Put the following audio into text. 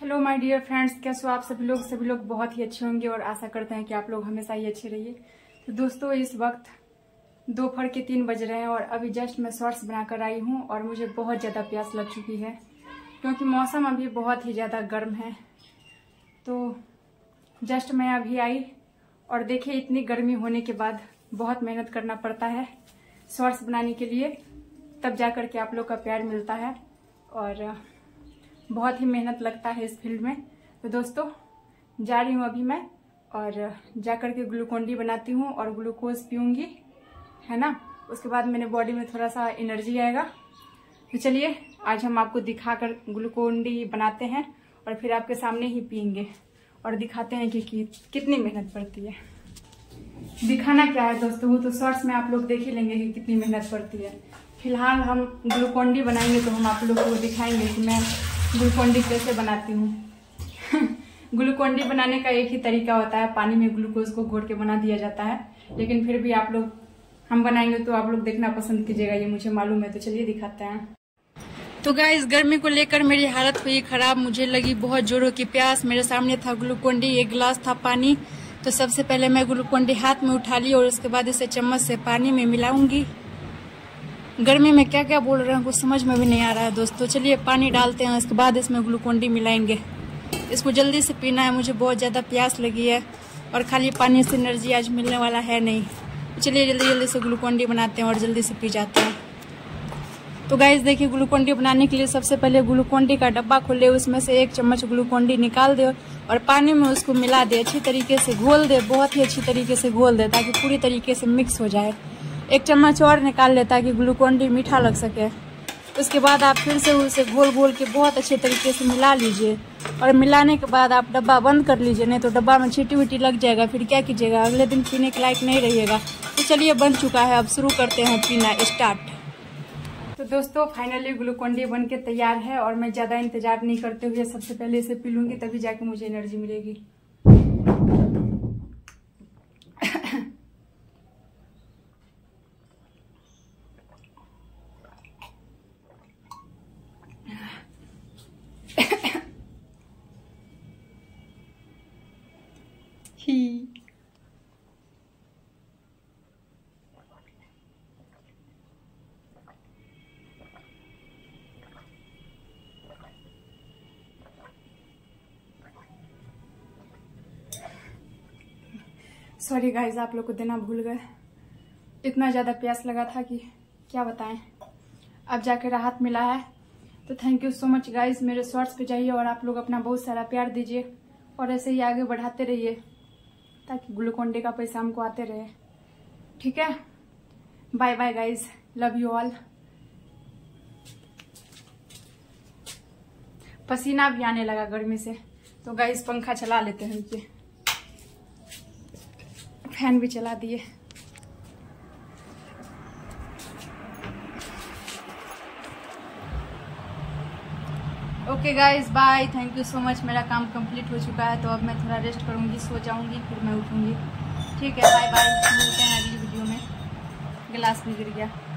Hello my dear friends, कैसे हो आप सभी लोग बहुत ही अच्छे होंगे और आशा करते हैं कि आप लोग हमेशा ही अच्छे रहिए। तो दोस्तों, इस वक्त दोपहर के 3 बज रहे हैं और अभी जस्ट मैं शॉर्ट्स बनाकर आई हूं और मुझे बहुत ज़्यादा प्यास लग चुकी है क्योंकि मौसम अभी बहुत ही ज़्यादा गर्म है। तो जस्ट मैं अभी आई और देखिए, इतनी गर्मी होने के बाद बहुत मेहनत करना पड़ता है शॉर्ट्स बनाने के लिए, तब जा कर के आप लोग का प्यार मिलता है और बहुत ही मेहनत लगता है इस फील्ड में। तो दोस्तों, जा रही हूँ अभी मैं और जा कर के ग्लूकोन-डी बनाती हूँ और ग्लूकोज पीऊँगी, है ना। उसके बाद मेरे बॉडी में थोड़ा सा एनर्जी आएगा। तो चलिए, आज हम आपको दिखाकर ग्लूकोन-डी बनाते हैं और फिर आपके सामने ही पियेंगे और दिखाते हैं कि कितनी मेहनत पड़ती है। दिखाना क्या है दोस्तों, वो तो शॉर्ट्स में आप लोग देख ही लेंगे कि कितनी मेहनत पड़ती है। फिलहाल हम ग्लूकोन-डी बनाएंगे तो हम आप लोगों को दिखाएंगे कि मैं ग्लूकोन-डी कैसे बनाती हूँ। ग्लूकोन-डी बनाने का एक ही तरीका होता है, पानी में ग्लूकोज को घोट के बना दिया जाता है, लेकिन फिर भी आप लोग हम बनाएंगे तो आप लोग देखना पसंद कीजिएगा, ये मुझे मालूम है। तो चलिए दिखाते हैं। तो गाइस, गर्मी को लेकर मेरी हालत हुई खराब, मुझे लगी बहुत जोरों की प्यास। मेरे सामने था ग्लूकोन-डी, एक गिलास था पानी। तो सबसे पहले मैं ग्लूकोन-डी हाथ में उठा ली और उसके बाद इसे चम्मच से पानी में मिलाऊंगी। गर्मी में क्या क्या बोल रहे हैं कुछ समझ में भी नहीं आ रहा है दोस्तों। चलिए पानी डालते हैं, उसके बाद इसमें ग्लूकोन-डी मिलाएंगे। इसको जल्दी से पीना है, मुझे बहुत ज़्यादा प्यास लगी है और खाली पानी से एनर्जी आज मिलने वाला है नहीं। चलिए जल्दी जल्दी से ग्लूकोन-डी बनाते हैं और जल्दी से पी जाते हैं। तो गाइस देखिए, ग्लूकोन-डी बनाने के लिए सबसे पहले ग्लूकोन-डी का डब्बा खोले, उसमें से 1 चम्मच ग्लूकोन-डी निकाल दे और पानी में उसको मिला दे, अच्छी तरीके से घोल दे, बहुत ही अच्छी तरीके से घोल दे ताकि पूरी तरीके से मिक्स हो जाए। 1 चम्मच और निकाल ले ताकि ग्लूकोन-डी मीठा लग सके। उसके बाद आप फिर से उसे घोल के बहुत अच्छे तरीके से मिला लीजिए और मिलाने के बाद आप डब्बा बंद कर लीजिए, नहीं तो डब्बा में चींटी वीटी लग जाएगा, फिर क्या कीजिएगा, अगले दिन पीने के लायक नहीं रहिएगा। तो चलिए, बन चुका है, अब शुरू करते हैं पीना स्टार्ट। तो दोस्तों, फाइनली ग्लूकोन-डी बन के तैयार है और मैं ज़्यादा इंतजार नहीं करते हुए सबसे पहले इसे पी लूँगी, तभी जाके मुझे एनर्जी मिलेगी। सॉरी गाइज, आप लोग को देना भूल गए, इतना ज़्यादा प्यास लगा था कि क्या बताएं। अब जाके राहत मिला है। तो thank you so much guys. मेरे शॉर्ट्स पे जाइए और आप लोग अपना बहुत सारा प्यार दीजिए और ऐसे ही आगे बढ़ाते रहिए ताकि ग्लूकोन-डी का पैसा हमको आते रहे। ठीक है, bye bye guys, love you all. पसीना भी आने लगा गर्मी से, तो गाइज पंखा चला लेते हैं, रुकिए, फैन भी चला दिए। Okay guys, bye, thank you so much. मेरा काम कंप्लीट हो चुका है, तो अब मैं थोड़ा रेस्ट करूंगी, सो जाऊंगी, फिर मैं उठूंगी। ठीक है, बाय बाय, मिलते हैं अगली वीडियो में। गिलास भी गिर गया।